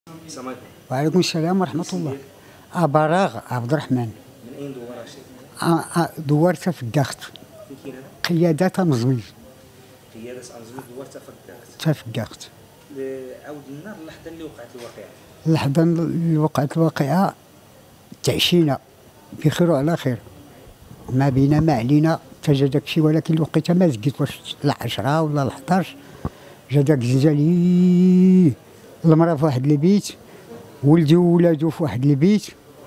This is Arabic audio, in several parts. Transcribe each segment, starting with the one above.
السلام عليكم. وعليكم السلام ورحمة الله. براغ عبد الرحمن. من أين دوار شيخ؟ دوارتها في الداخت. فين كاين هذا؟ قيادة مزويج. قيادة أنزمي دوارتها في الداخت. تا في الداخت. عاود لنا اللحظة اللي وقعت الواقعة. اللحظة اللي وقعت الواقعة تعشينا بخير وعلى خير. ما بينا ما علينا تا جا داكشي، ولكن الوقيته ما زقيت واش ل10 ولا ل11 جا داك الزلزال. المرأة في واحد البيت، ولدي وولادو في واحد البيت،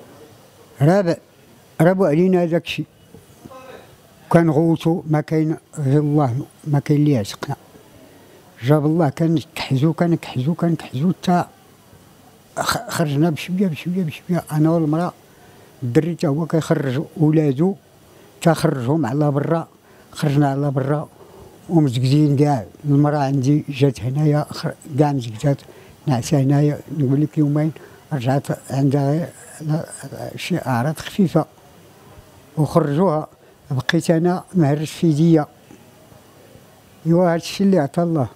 رابوا علينا داكشي. كنغوتو ما كاين غير الله، ما كاين اللي يعتقنا. جاب الله كنكحزو تا خرجنا بشويه انا والمراه. الدري تا هو كيخرج ولادو، تا خرجهم على برا، خرجنا على برا ومزقزين كاع. المراه عندي جات هنايا كاع مزقزات، نعسه هنايا. نقول لك يومين رجعت عندها شي اعراض خفيفه وخرجوها. بقيت انا مهرس في يديا. ايوا هادشي اللي عطا الله.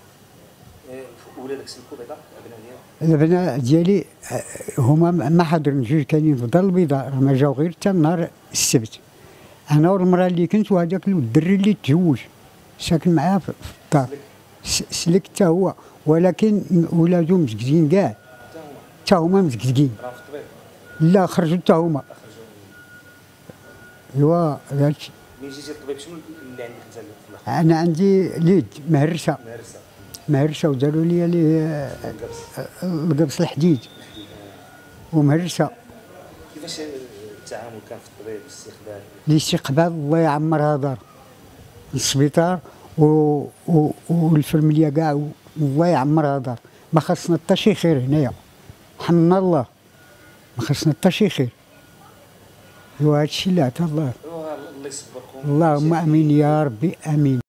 ولادك سلكوا بعدا الابناء ديالك؟ الابناء ديالي هما ما حاضرين، جوج كاينين في الدار البيضاء، راه ما جاو غير حتى نهار السبت. انا والمراه اللي كنت وهذاك الدري اللي تزوج ساكن معايا في الدار. سلك حتى هو، ولكن ولادو مزكزين كاع، حتى هما مزكزكين. راه في الطبيب؟ لا خرجوا حتى هما. ايوا هادشي. ملي جيتي للطبيب شنو اللي عندك انت في الاخر؟ انا عندي ليد مهرسه. وداروا لي القبص الحديد ومهرسه. كيفاش التعامل كان في الطبيب؟ الاستقبال الله يعمرها دار السبيطار والفرمليه كاع، الله يعمرها دار. ما خصنا حتى شي خير هنايا، حمنا الله، ما خصنا حتى شي خير. ايوا هادشي اللي عطا الله. الله يصبركم. اللهم امين يا ربي امين.